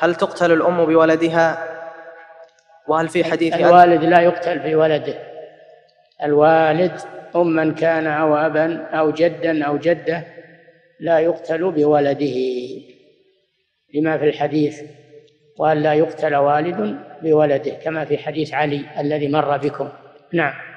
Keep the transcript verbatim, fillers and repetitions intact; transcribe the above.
هل تقتل الأم بولدها؟ وهل في حديث الوالد لا يقتل بولده. الوالد أما كان أو أبا أو جدا أو جدة لا يقتل بولده، لما في الحديث وأن لا يقتل والد بولده، كما في حديث علي الذي مر بكم. نعم.